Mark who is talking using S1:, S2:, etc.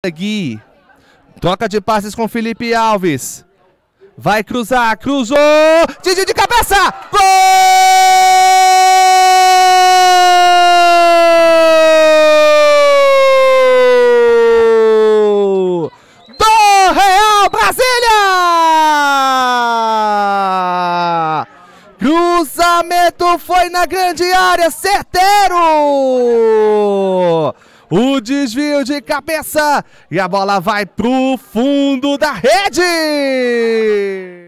S1: Gui. Troca de passes com Felipe Alves. Vai cruzar, cruzou! Didi de cabeça! Gol! Do Real Brasília! Cruzamento foi na grande área, certeiro! O desvio de cabeça e a bola vai pro fundo da rede!